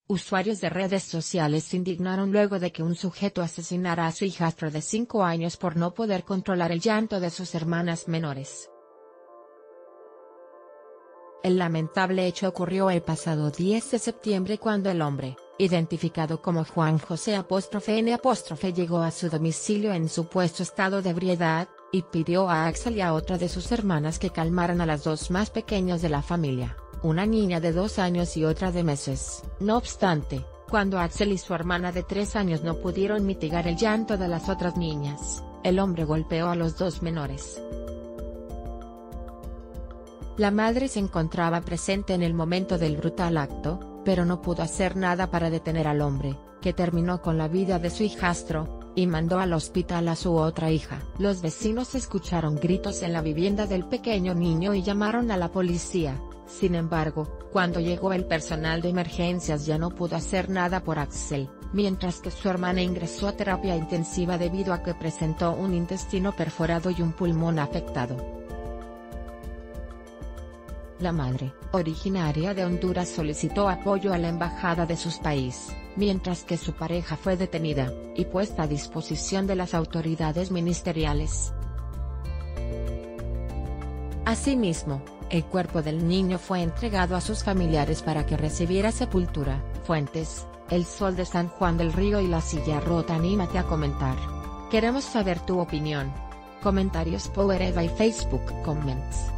Usuarios de redes sociales se indignaron luego de que un sujeto asesinara a su hijastro de 5 años por no poder controlar el llanto de sus hermanas menores. El lamentable hecho ocurrió el pasado 10 de septiembre cuando el hombre, identificado como Juan José N. llegó a su domicilio en supuesto estado de ebriedad, y pidió a Axel y a otra de sus hermanas que calmaran a las dos más pequeñas de la familia, una niña de 2 años y otra de meses. No obstante, cuando Axel y su hermana de 3 años no pudieron mitigar el llanto de las otras niñas, el hombre golpeó a los 2 menores. La madre se encontraba presente en el momento del brutal acto, pero no pudo hacer nada para detener al hombre, que terminó con la vida de su hijastro, y mandó al hospital a su otra hija. Los vecinos escucharon gritos en la vivienda del pequeño niño y llamaron a la policía. Sin embargo, cuando llegó el personal de emergencias ya no pudo hacer nada por Axel, mientras que su hermana ingresó a terapia intensiva debido a que presentó un intestino perforado y un pulmón afectado. La madre, originaria de Honduras, solicitó apoyo a la embajada de su país, mientras que su pareja fue detenida, y puesta a disposición de las autoridades ministeriales. Asimismo, el cuerpo del niño fue entregado a sus familiares para que recibiera sepultura. Fuentes: El Sol de San Juan del Río y La Silla Rota. Anímate a comentar. Queremos saber tu opinión. Comentarios Power Eva y Facebook Comments.